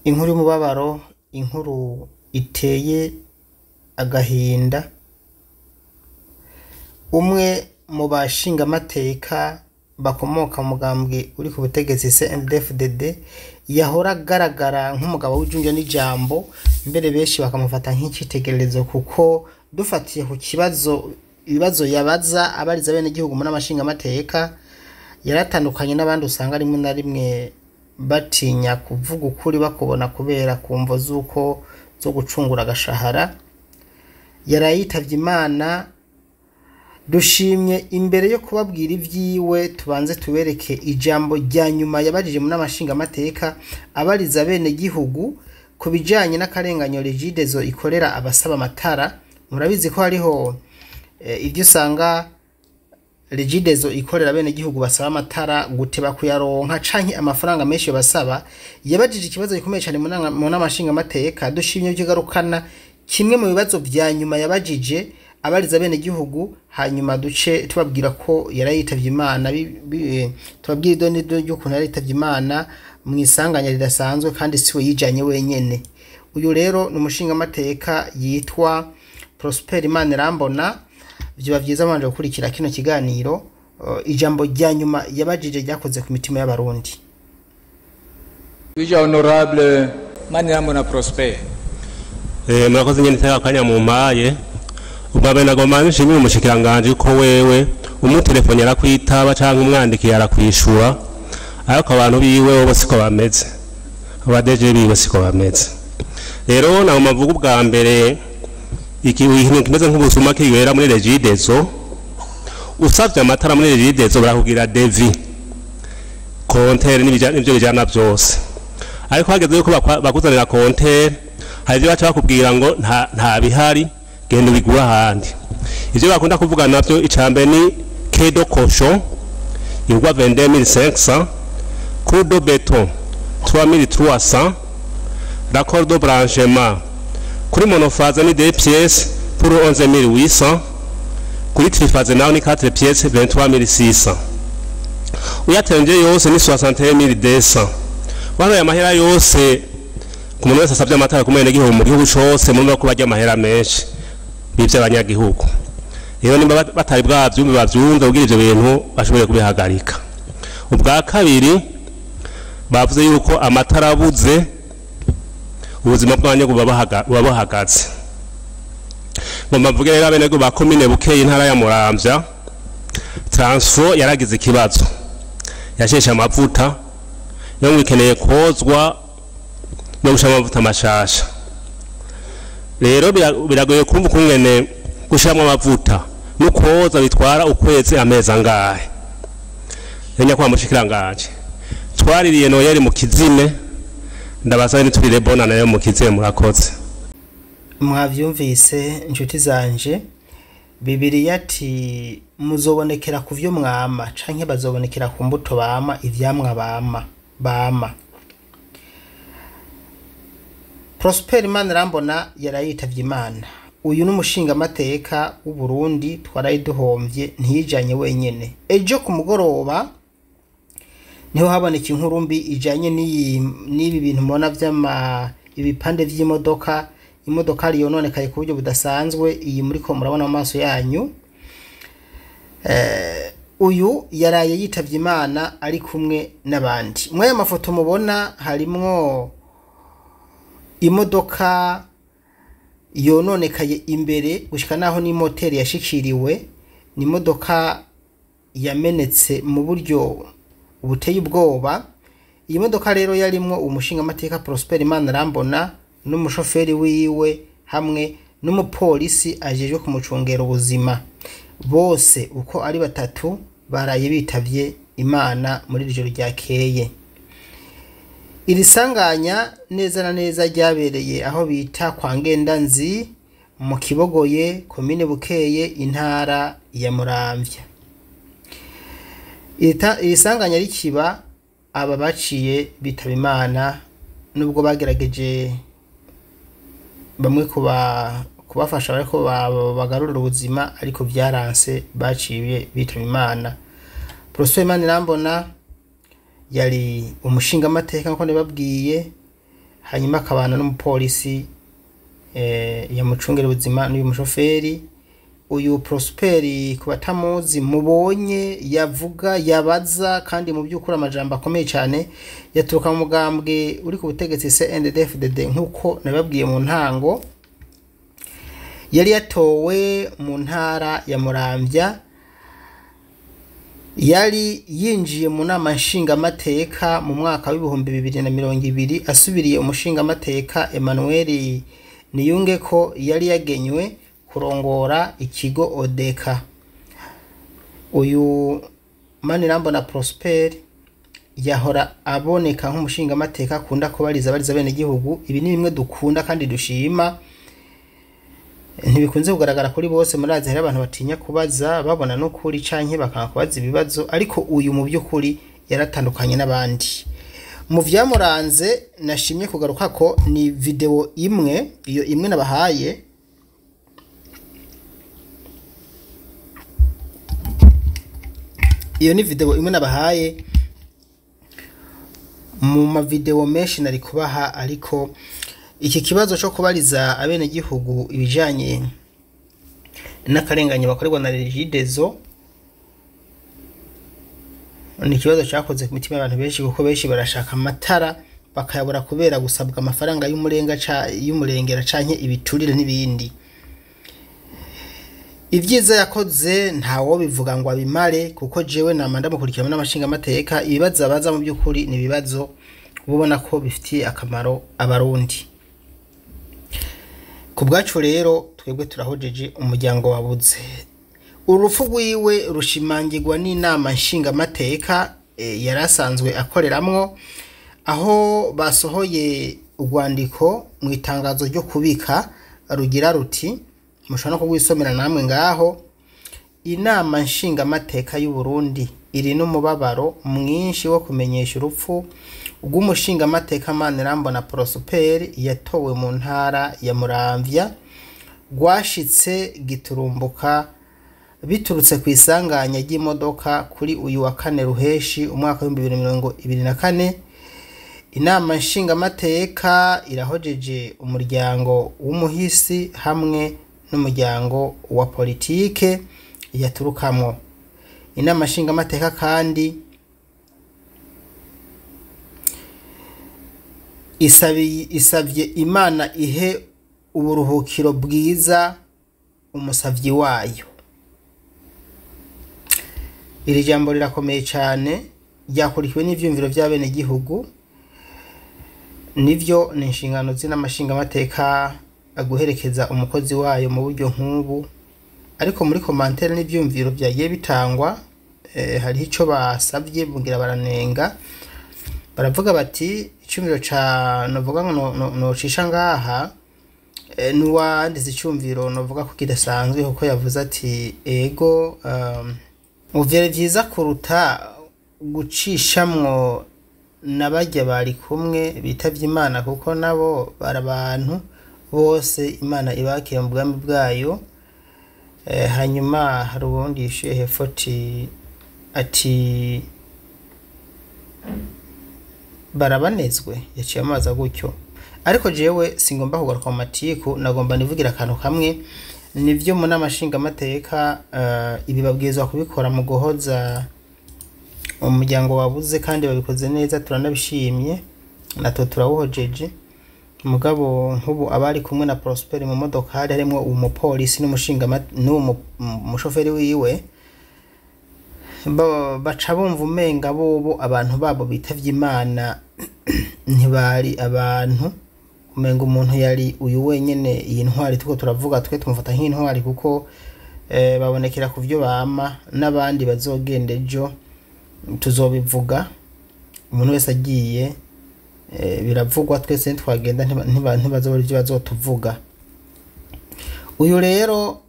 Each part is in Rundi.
Inkuru y'umubabaro, inkuru iteye agahinda. Umwe mu bashingamateka bakomoka mu mugambwe uri ku butegetsi CNDD-FDD yahora agaragara nk'umugabo w'ijunja n'ijambo, mbere benshi bakamufata nk'icitegererezo kuko dufatiye ku ibibazo yabaza abariza bene igihugu muri amashingamateka yaratandukanye n'abandi usanga rimwe na rimwe batinya kuvuga ukuri bakubona kubera kumvo z'uko zo gucungura agashahara. Yarayitavye Imana. Dushimye imbere yo kubabwira ivyiwe tubanze tubereke ijambo rya nyuma yabajije muri amashingamateka abariza bene gihugu ku bijanye n'akarenganyo Regideso ikorera abasaba amatara. Murabizi ko hariho ivyo usanga Regideso ikorera bene gihugu basaba amatara guteba kuyaronka canke amafaranga menshi basaba. Yabajije ikibazo gikomeye cyane mu n'amashingamateka. Dushimye byigarukana kimwe mu bibazo vya nyuma yabajije abariza bene gihugu, hanyuma duce tubabwira ko yarayitavye Imana. Tubabwira idoni ry'ukuntu yarayitavye Imana mu isanganya ridasanzwe kandi siwe yijanye wenyene. Uyu rero ni umushingamateka yitwa Prosper Imanirambona. Vyoba vyiza manje gukurikira kino kiganiro. Ijambo rya nyuma yabajije ryakoze ku mitima y'abarundi. Bija honorable Manirambona Prosper. Murakoze nyene iteka kanya mu mpaye. Ubabe nagomba nshimire umushikiranganje ko wewe umutelefone arakwitaba canke umwandikiye arakwishura, ariko abantu biwe bo siko bameze, abadeje biwe siko bameze. Rero naho mavuga ubwa mbere ikintu kimeze nk'ubusuma kibera muri Regideso. Usavye amatara muri Regideso barakugira devi kontere n'ibyo bijana byose, ariko hageze yuko bakuzanira kontere hari ibyo baca bakubwira ngo nta bihari, genda bigura ahandi. Ivyo bakunda kuvuga navyo icambe ni kedo cochon igwa 22500, coup de béton 3300, l'accord de branchement kuri monophase ni 2 pièces pour 11800, kuri triphase naho ni 4 pièces 23600. Uyatenje yose ni 61200. Wano ya mahera yose ku muntu wese asabye amatara kumene gihugu mu gihugu cyose mu ko bajya amahera menshi by'abanyagihugu. Rero nimba batari bwavyumve bavyumve kugira ivyo bintu bashobore kubihagarika. Ubwa kabiri bavuze yuko amatara abuze ubuzima bw'abanyagihugu babahagaze. Ngomba mvuge rero abenego ba commune Bukeye intara ya Muramvya, transfo yaragize ikibazo, yashesha amavuta yo mwikeneye kozwa no gushama amavuta mashasha. Rero biragoye kumva kungene gushama amavuta nukoza bitwara ukwezi amezi angahe. Yenya kwa mushikiranganje twaririye no yari mu kizime, ndabaza ni turire bona nayo mu kizime. Murakoze. Mwavyumvise inshuti zanje, Bibiliya ati muzobonekera ku vyo mwama canke bazobonekera ku mbuto bama, ivyamwa bama. Prosper Imanirambona yarayitavye Imana. Uyu n'umushingamateka w'u Burundi twarayiduhomvye ntiyijanye wenyene. Ejo ku mugoroba niho haboneka inkuru mbi ijanye n'ibi bintu mubona ibipande vy'imodoka. Imodoka yononekaye ku buryo budasanzwe, iyi muri ko murabona mu maso yanyu. Uyu yaraye yitavye Imana ari kumwe n'abandi. Mwe amafoto mubona harimwo imodoka yononekaye imbere gushika naho ni moteri yashikiriwe. Ni imodoka yamenetse mu buryo buteye ubwoba. Iyi modoka rero yarimwo umushingamateka Prosper Imanirambona n'umushoferi wiwe hamwe n'umupolisi ajejwe kumucungera ubuzima. Bose uko ari batatu baraye bitavye Imana muri ijoro ryakeye. Iri sanganya neza na neza ryabereye aho bita kwa Ngendanzi mu Kibogoye, komine Bukeye, intara ya Muramvya. Iri sanganya rikiba aba baciye bitaba Imana, nubwo bagerageje bamwe kubafasha bariko bagarurira ubuzima, ariko vyaranse, baciye bitaba Imana. Prosper Imanirambona yari umushingamateka nko nababwiye, hanyuma akabana n'umupolisi yamucungera ubuzima n'uyu mushoferi. Uyu Prosperi kubatamuzi mubonye yavuga yabaza kandi mu by'ukuri amajambo akomeye cyane yaturuka mu mugambwe uri ku butegetsi CNDD-FDD nkuko nababwiye mu ntango. Yari yatowe mu ntara ya Muramvya, yari yinjiye mu nama nshingamateka mu mwaka w'ibihumbi 2020 asubiriye umushingamateka Emmanuel Niyungeko yari yagenywe kurongora ikigo Odeka. Uyu Manirambona Prosper yahora aboneka nk'umushingamateka akunda kubariza bene gihugu. Ibi ni bimwe dukunda kandi dushima, ntibikunze kugaragara kuri bose. Murazi hari abantu batinya kubaza babona no kuri canke bakakubaza ibibazo, ariko uyu mu by'ukuri yaratandukanye n'abandi. Mu vyamuranze nashimye kugaruka ko ni video imwe, iyo imwe nabahaye. Iyo ni video imwe nabahaye mu ma video menshi nari kubaha, ariko iki kibazo cyo kubariza abene gihugu ibijanye n'akarenganye bakorerwa na Regideso ni kibazo cyakoze ku mitima y'abantu benshi, kuko benshi barashaka amatara bakayabura kubera gusabwa amafaranga y'umurengera canke ibiturire n'ibindi. Ivyiza yakoze ntawo bivuga ngo abimare, kuko jewe namanda mukurikirana n'amashinga amateka. Ibibazo abaza mu by'ukuri ni bibazo ubona ko bifitiye akamaro abarundi. Ku bwacu rero twebwe turahojeje umuryango wabuze. Urupfu rwiwe rushimangirwa n'inama nshinga amateka yarasanzwe akoreramwo, aho basohoye urwandiko mu itangazo ryo kubika rugira ruti, mushobora no kugwisomera namwe ngaho: inama nshinga amateka y'u Burundi iri n'umubabaro mwinshi wo kumenyesha urupfu rw'umushinga amateka Manirambona Prosper yatowe mu ntara ya Muramvya, rwashitse giturumbuka biturutse ku isanganya ry'imodoka kuri uyu wa 4 Ruheshi umwaka wa 2024. Inama nshinga amateka irahojeje umuryango w'umuhisi hamwe n'umuryango wa politike yaturukamwo. Inama nshinga amateka kandi isavye Imana ihe uburuhukiro bwiza umusavyi wayo. Iri jambo rirakomeye cyane, ryakurikiwe n'ivyumviro by'abene gihugu. Nivyo ni inshingano z'inamashinga amateka aguherekeza umukozi wayo mu buryo nk'ubu, ariko muri commentaire n'ivyumviro byagiye bitangwa hari ico basavye bungira baranenga, baravuga bati icumviro ca novuga ngo nocisha ngaha nuwanditse icumviro novuga ko kidasanzwe, kuko yavuze ati ego uvyere vyiza kuruta gucishamwo nabajya bari kumwe bitavye Imana, kuko nabo barabantu bose Imana ibakira mu bwami bwayo. Hanyuma hari ubundi yishuye hefoti ati barabanezwe, yaciye amaza gutyo. Ariko jewe singomba kugaruka mu matiku, nagomba nivugira akantu kamwe. Nivyo mu namashinga amateka ibi babwirizwa kubikora mu guhoza umuryango wabuze, kandi babikoze neza, turanabishimye, nato turawuhojeje. Mugabo nk'ubu abari kumwe na Prosper mu modoka hari harimo umupolisi n'umushinga n'umushoferi wiwe, baca bumva umenga bobo abantu babo bitavye Imana ntibari abantu, umenga umuntu yari uyu wenyene. Iyi ntwari tuko turavuga twe tumufata nk'intwari, kuko babonekera ku byo bama, n'abandi bazogenda ejo tuzobivuga. Umuntu wese agiye biravugwa, twese twagenda ntibazobora ibyo bazotuvuga. Uyu rero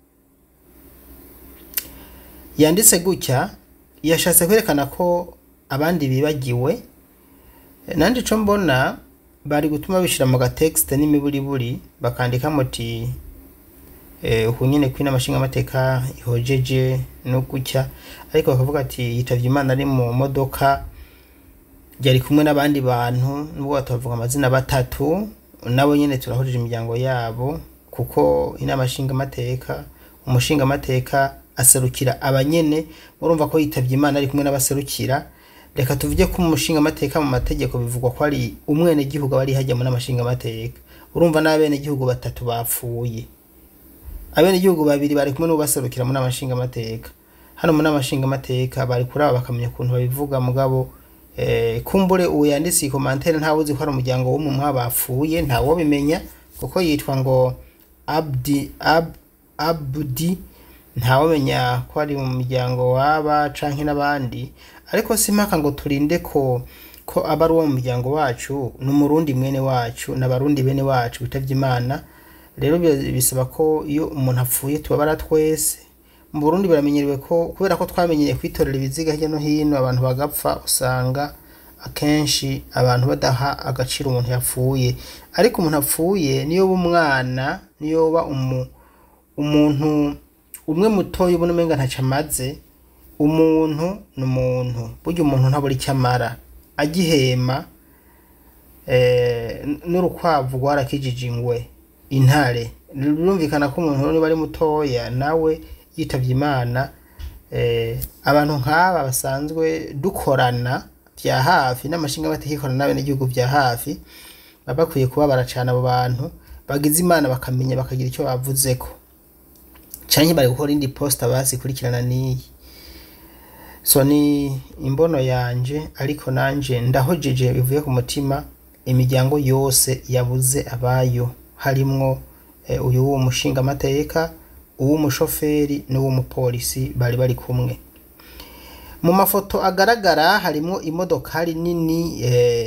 yanditse gutya, yashatse kwerekana ko abandi bibagiwe. Nandi co mbona bari gutuma bishira mu gatext n'imiburiburi bakandika muti uhunyene kwina amashinga amateka ihojeje no gutya, ariko bakavuga ati yitavye Imana ari mu modoka ryari kumwe n'abandi bantu nubwo batavuga amazina batatu nabo nyene turahurije imiryango yabo kuko inama nshingamateka umushingamateka aserukira abanyene murumva ko yitavye Imana ari kumwe n'abaserukira reka tuvuge ko umushingamateka mu mategeko bivugwa ko ari umwene gihugu bari hajya mu n'amashingamateka urumva n'abene gihugu batatu bapfuye abene gihugu babiri bari kumwe n'ubaserukira mu n'amashingamateka hano mu n'amashingamateka bari kuraba bakamenya kuntu babivuga mugabo kumbure uwo yanditse commentaire ntawe uzi ko ari umuryango wo mu mwabapfuye ntawo bimenya kuko yitwa ngo Abdi ntawo menya ko ari mu muryango waba canke n'abandi ariko simpaka ngo turinde ko aba ari uwo mu muryango wacu n'umurundi mwene wacu n'abarundi bene wacu bitavye Imana rero bisaba ko iyo umuntu apfuye tubabara twese mu Burundi baramenyerewe ko kubera ko twamenyeye kwitorera ibiziga hirya no hino abantu bagapfa usanga akenshi abantu badaha agaciro umuntu yapfuye ariko umuntu apfuye niyo umwana niyo ba umuntu umwe mutoyi ubona umenga ntacamaze umuntu n'umuntu burya umuntu ntaburi cyamara agihema n'urukwavu rwarakijije ingwe intare birumvikana ko umuntu niba ari mutoya nawe yitavye Imana abantu nk'aba basanzwe dukorana bya hafi n'amashingamateka ikorana n'abene gihugu bya hafi babakwiye kuba baracana abo bantu bagize Imana bakamenya bakagira icyo bavuzeko canke bari gukora indi posta basikurikirana niyi so ni imbono yanje ariko nanje ndahojeje bivuye ku mutima imiryango yose yabuze abayo harimwo uyu wo mushingamateka uw'umushoferi n'uw'umupolisi bari kumwe mu mafoto agaragara harimo imodokari nini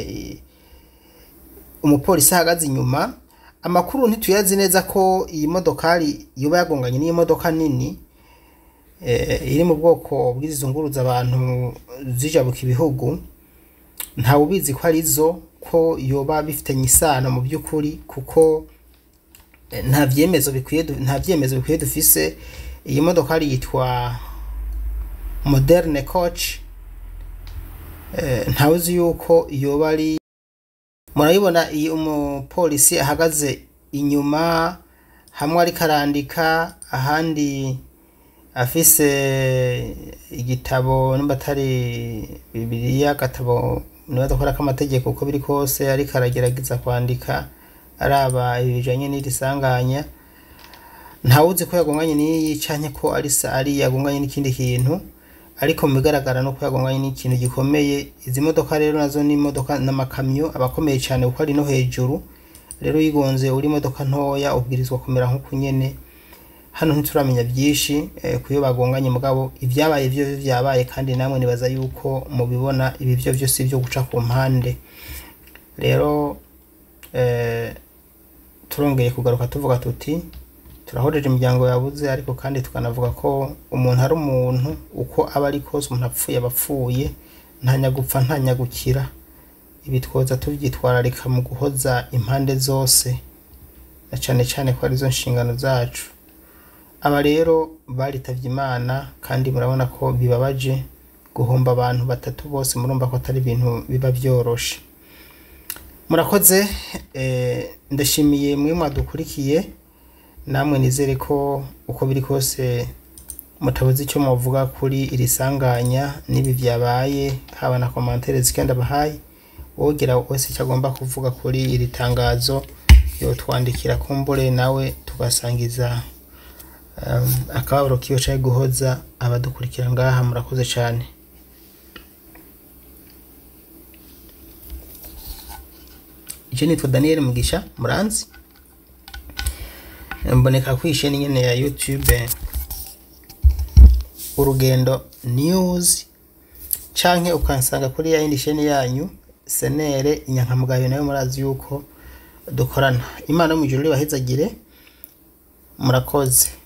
umupolisi ahagaze inyuma amakuru ntituyazi neza ko iyi modokari yoba yagonganye n'iyi modoka nini iri mu bwoko bw'izunguruza abantu zijabuka ibihugu ntawe ubizi ko ari zo ko yoba bifitanye isano mu by'ukuri kuko nta vyemezo bikwiye dufise iyi modokari yitwa Moderne Coach ntawe uzi yuko yoba ari murayibona iyi umupolisi ahagaze inyuma hamwe ari karandika ahandi afise igitabo nimbatari Bibiliya gatabo niba k'amategeko uko biri kose ari karagerageza kwandika araba ibijanye n'irisanganya ntawuzi ko yagonganye n'iyi canke ko ari yagonganye n'ikindi kintu ariko mubigaragara no ko yagonganye n'ikintu gikomeye izi modoka rero nazo ni modoka n'amakamyo abakomeye cyane uko ari no hejuru rero yigonze uri modoka ntoya ubwirizwa kumera nko nyene hano ntituramenya byinshi kuyo bagonganye mugabo ivyabaye byo vyabaye kandi namwe nibaza yuko mubibona ibi byo byose byo guca ku mpande rero turongeye kugaruka tuvuga tuti turahoreje imiryango yabuze ariko kandi tukanavuga ko umuntu ari umuntu uko aba ari kose umuntu apfuye abapfuye ntanyagupfa ntanyagukira ibi twoza tuvyitwararika mu guhoza impande zose na cyane ko ari zo nshingano zacu aba rero baritavye Imana kandi murabona ko bibabaje guhomba abantu batatu bose murumva ko atari ibintu biba byoroshe murakoze ndashimiye mwe mwadukurikiye namwe nizere ko uko biri kose mutabuze icyo muvuga kuri iri sanganya nibi vyabaye haba na commentaire zikenda bahaye wogera wese cyagomba kuvuga kuri iri tangazo yo twandikira kumbure nawe tugasangiza akabaro kiyo cyaje guhoza abadukurikira ngaha murakoze cyane ije nitwa Daniel Mugisha Muranzi mboneka kwishe nyene ya YouTube Urugendo News canke ukansanga kuri ya yindi shene yanyu Senere Inyankamugayo nayo murazi yuko dukorana Imana mu ijuru libahezagire murakoze